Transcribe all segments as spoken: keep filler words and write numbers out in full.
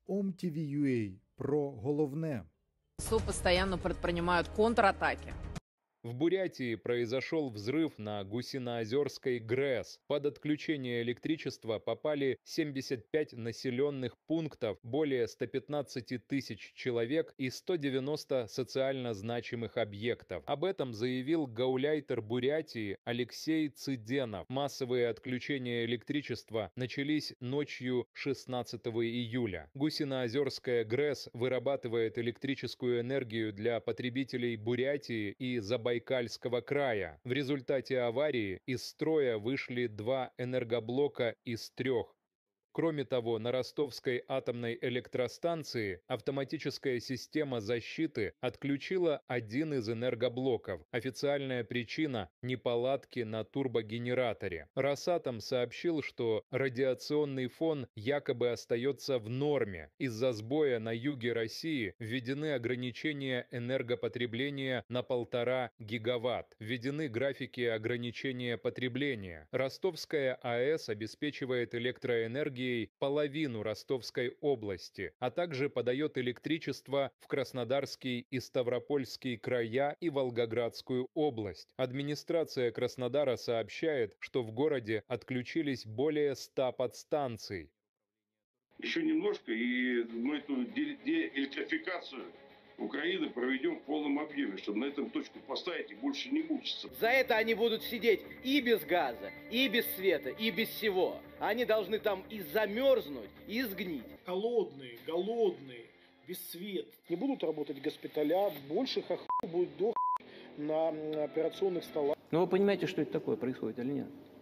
Ом Ті Ві Ю А про головне. ВСУ постоянно предпринимают контратаки. В Бурятии произошел взрыв на Гусиноозерской ГРЭС. Под отключение электричества попали семьдесят пять населенных пунктов, более ста пятнадцати тысяч человек и сто девяносто социально значимых объектов. Об этом заявил гауляйтер Бурятии Алексей Цыденов. Массовые отключения электричества начались ночью шестнадцатого июля. Гусиноозерская ГРЭС вырабатывает электрическую энергию для потребителей Бурятии и Забайкалья. Байкальского края. В результате аварии из строя вышли два энергоблока из трех. Кроме того, на Ростовской атомной электростанции автоматическая система защиты отключила один из энергоблоков. Официальная причина – неполадки на турбогенераторе. Росатом сообщил, что радиационный фон якобы остается в норме. Из-за сбоя на юге России введены ограничения энергопотребления на полтора гигаватт. Введены графики ограничения потребления. Ростовская АЭС обеспечивает электроэнергией половину Ростовской области, а также подает электричество в Краснодарский и Ставропольский края и Волгоградскую область. Администрация Краснодара сообщает, что в городе отключились более ста подстанций. Еще немножко, и мы эту деэлектрификацию Украины проведем в полном объеме, чтобы на этом точку поставить и больше не мучиться. За это они будут сидеть и без газа, и без света, и без всего. Они должны там и замерзнуть, и сгнить. Холодные, голодные, без света. Не будут работать госпиталя, больше хохлов будет дохнуть на операционных столах. Но вы понимаете, что это такое происходит или нет?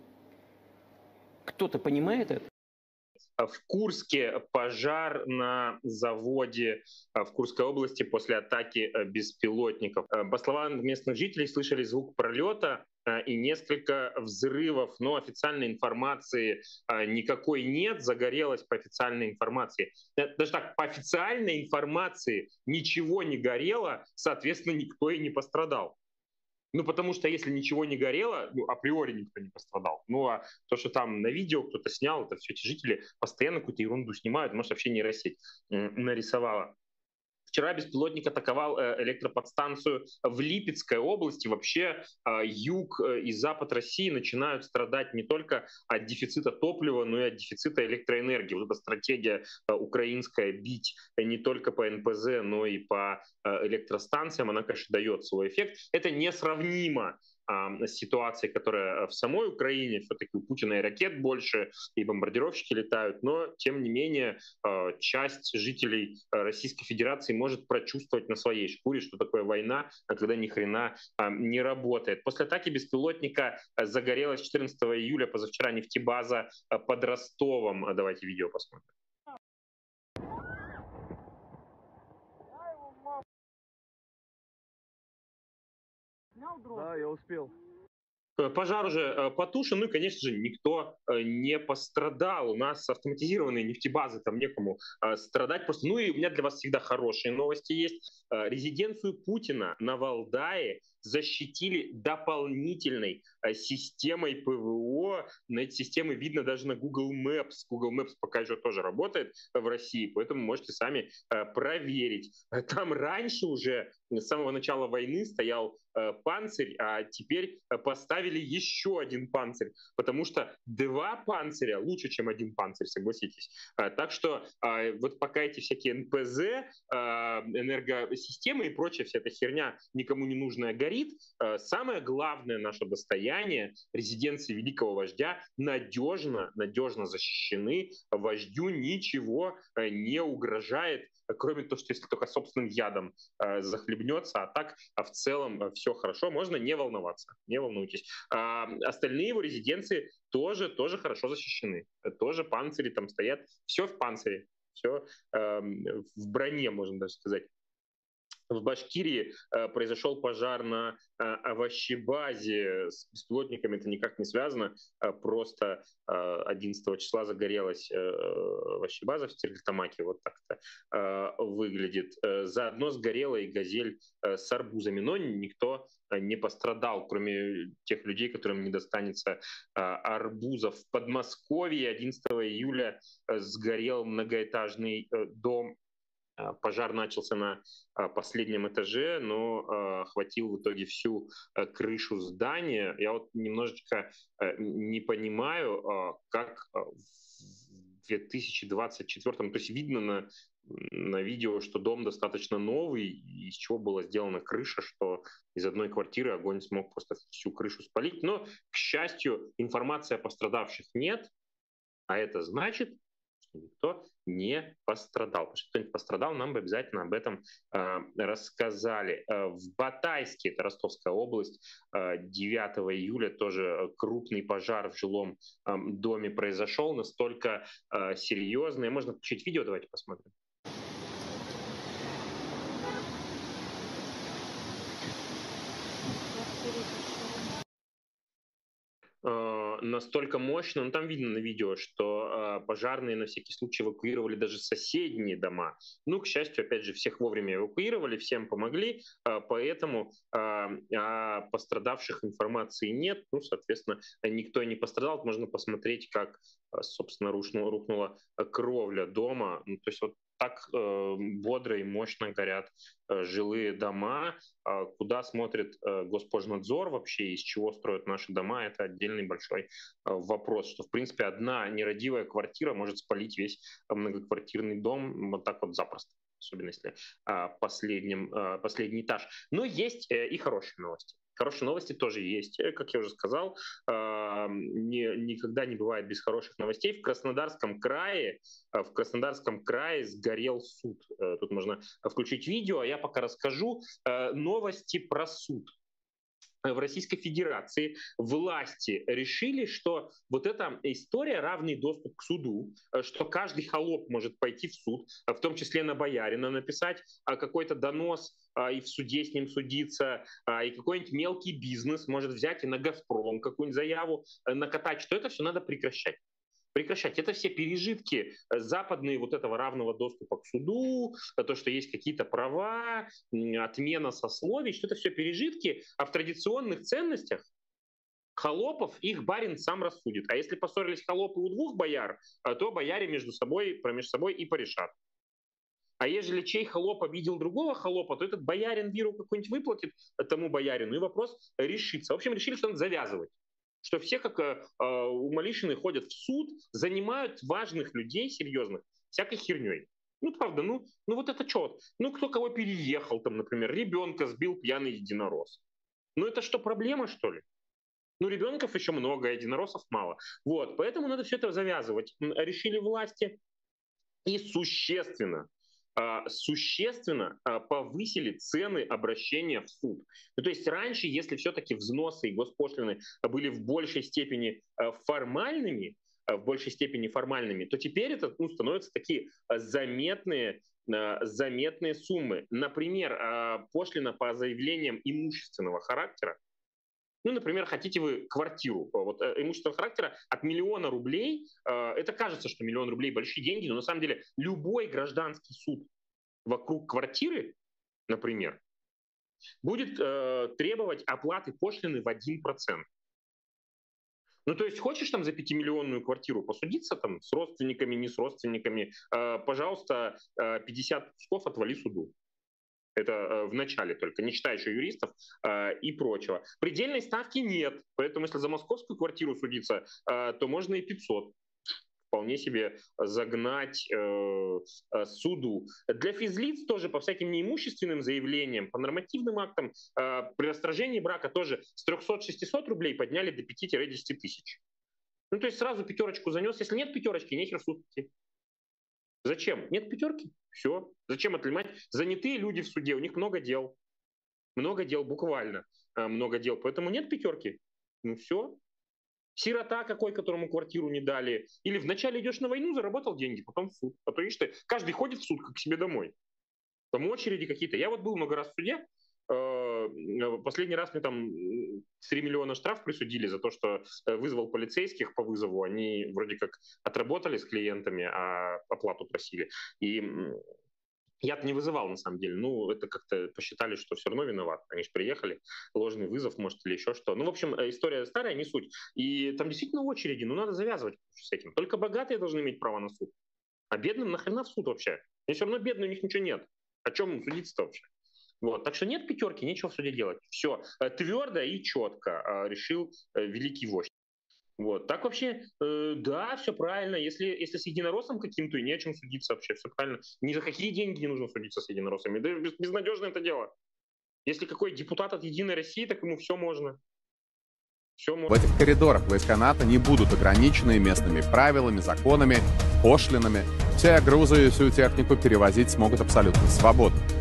Кто-то понимает это? В Курске пожар на заводе в Курской области после атаки беспилотников. По словам местных жителей, слышали звук пролета и несколько взрывов, но официальной информации никакой нет, загорелось по официальной информации. Даже так, по официальной информации ничего не горело, соответственно, никто и не пострадал. Ну, потому что если ничего не горело, ну, априори никто не пострадал. Ну, а то, что там на видео кто-то снял, это все эти жители постоянно какую-то ерунду снимают, может, вообще нейросеть нарисовала. Вчера беспилотник атаковал электроподстанцию в Липецкой области. Вообще юг и запад России начинают страдать не только от дефицита топлива, но и от дефицита электроэнергии. Вот эта стратегия украинская бить не только по эн пэ зэ, но и по электростанциям, она, конечно, дает свой эффект. Это несравнимо с ситуацией, которая в самой Украине. Все-таки у Путина и ракет больше, и бомбардировщики летают, но, тем не менее, часть жителей Российской Федерации может прочувствовать на своей шкуре, что такое война, когда ни хрена не работает. После атаки беспилотника загорелась четырнадцатого июля позавчера нефтебаза под Ростовом. Давайте видео посмотрим. Да, я успел. Пожар уже потушен, ну и, конечно же, никто не пострадал. У нас автоматизированные нефтебазы, там некому страдать просто. Ну и у меня для вас всегда хорошие новости есть. Резиденцию Путина на Валдае защитили дополнительной системой пэ вэ о. На эти системы видно даже на Google Maps. Google Maps пока еще тоже работает в России, поэтому можете сами проверить. Там раньше уже с самого начала войны стоял панцирь, а теперь поставили еще один панцирь, потому что два панциря лучше, чем один панцирь, согласитесь. Так что вот пока эти всякие эн пэ зэ, энергосистемы и прочая вся эта херня никому не нужная горит, самое главное наше достояние, резиденции великого вождя, надежно, надежно защищены. Вождю ничего не угрожает, кроме того, что если только собственным ядом захлебнется, а так в целом все хорошо, можно не волноваться, не волнуйтесь. А остальные его резиденции тоже, тоже хорошо защищены, тоже панцири там стоят, все в панцире, все э, в броне, можно даже сказать. В Башкирии э, произошел пожар на э, овощебазе. С беспилотниками это никак не связано. Э, просто э, одиннадцатого числа загорелась э, овощебаза в Стерлитамаке. Вот так это э, выглядит. Э, заодно сгорела и «Газель» э, с арбузами. Но никто не пострадал, кроме тех людей, которым не достанется э, арбузов. В Подмосковье одиннадцатого июля э, сгорел многоэтажный э, дом. Пожар начался на последнем этаже, но охватил в итоге всю крышу здания. Я вот немножечко не понимаю, как в две тысячи двадцать четвёртом, то есть видно на, на видео, что дом достаточно новый, из чего была сделана крыша, что из одной квартиры огонь смог просто всю крышу спалить. Но, к счастью, информации о пострадавших нет, а это значит, никто не пострадал. Потому что кто-нибудь пострадал, нам бы обязательно об этом э, рассказали. Э, в Батайске, это Ростовская область, э, девятого июля тоже крупный пожар в жилом э, доме произошел, настолько э, серьезный. Можно включить видео, давайте посмотрим. Настолько мощно, ну там видно на видео, что э, пожарные на всякий случай эвакуировали даже соседние дома. Ну, к счастью, опять же, всех вовремя эвакуировали, всем помогли, э, поэтому э, о пострадавших информации нет, ну, соответственно, никто не пострадал. Можно посмотреть, как, собственно, рухнула, рухнула кровля дома. Ну, то есть вот так э, бодро и мощно горят э, жилые дома. Э, куда смотрит э, Госпожнадзор вообще, из чего строят наши дома, это отдельный большой э, вопрос. Что, в принципе, одна нерадивая квартира может спалить весь многоквартирный дом вот так вот запросто. Особенно если э, последним, э, последний этаж. Но есть э, и хорошие новости. Хорошие новости тоже есть. Как я уже сказал, не, никогда не бывает без хороших новостей. В Краснодарском крае, в Краснодарском крае сгорел суд. Тут можно включить видео, а я пока расскажу новости про суд. В Российской Федерации власти решили, что вот эта история, равный доступ к суду, что каждый холоп может пойти в суд, в том числе на боярина, написать какой-то донос и в суде с ним судиться, и какой-нибудь мелкий бизнес может взять и на «Газпром» какую-нибудь заяву накатать, что это все надо прекращать. Прекращать. Это все пережитки западные вот этого равного доступа к суду, то, что есть какие-то права, отмена сословий, что это все пережитки, а в традиционных ценностях холопов их барин сам рассудит. А если поссорились холопы у двух бояр, то бояре между собой, промеж собой и порешат. А ежели чей холоп обидел другого холопа, то этот боярин виру какой-нибудь выплатит тому боярину, и вопрос решится. В общем, решили, что надо завязывать. Что все, как э, умалишенные, ходят в суд, занимают важных людей, серьезных, всякой херней. Ну, правда, ну, ну вот это что? Ну, кто кого переехал, там, например, ребенка сбил пьяный единорос. Ну, это что, проблема, что ли? Ну, ребенков еще много, а единороссов мало. Вот, поэтому надо все это завязывать. Решили власти и существенно, существенно повысили цены обращения в суд. Ну, то есть раньше, если все-таки взносы и госпошлины были в большей степени формальными, в большей степени формальными, то теперь это ну, становятся такие заметные, заметные суммы. Например, пошлина по заявлениям имущественного характера. Ну, например, хотите вы квартиру вот, имущественного характера от миллиона рублей. Это кажется, что миллион рублей большие деньги, но на самом деле любой гражданский суд вокруг квартиры, например, будет э, требовать оплаты пошлины в один процент. Ну, то есть хочешь там за пятимиллионную квартиру посудиться там с родственниками, не с родственниками, э, пожалуйста, э, пятьдесят кусков отвали суду. Это э, в начале только, не считая еще юристов э, и прочего. Предельной ставки нет, поэтому если за московскую квартиру судиться, э, то можно и пятьсот. Вполне себе загнать э, суду. Для физлиц тоже по всяким неимущественным заявлениям, по нормативным актам, э, при расторжении брака тоже с трехсот-шестисот рублей подняли до пяти-десяти тысяч. Ну, то есть сразу пятерочку занес. Если нет пятерочки, нехер в суд идти. Зачем? Нет пятерки? Все. Зачем отнимать? Занятые люди в суде, у них много дел. Много дел, буквально э, много дел. Поэтому нет пятерки. Ну все. Сирота какой, которому квартиру не дали. Или вначале идешь на войну, заработал деньги, потом в суд. А то, видишь ты, каждый ходит в суд, как к себе домой. Там очереди какие-то. Я вот был много раз в суде. Последний раз мне там три миллиона штраф присудили за то, что вызвал полицейских по вызову. Они вроде как отработали с клиентами, а оплату просили. И я-то не вызывал, на самом деле. Ну, это как-то посчитали, что все равно виноват. Они же приехали, ложный вызов, может, или еще что. Ну, в общем, история старая, не суть. И там действительно очереди, ну, надо завязывать с этим. Только богатые должны иметь право на суд. А бедным нахрена в суд вообще? И все равно бедные, у них ничего нет. О чем им судиться-то вообще? Вот. Так что нет пятерки, нечего в суде делать. Все твердо и четко решил великий вождь. Вот. Так вообще, э, да, все правильно. Если, если с единороссом каким-то, и не о чем судиться вообще, все правильно. Ни за какие деньги не нужно судиться с единороссами. Да без, безнадежно это дело. Если какой депутат от Единой России, так ему все можно. Все можно. В этих коридорах войска НАТО не будут ограничены местными правилами, законами, пошлинами. Все грузы и всю технику перевозить смогут абсолютно свободно.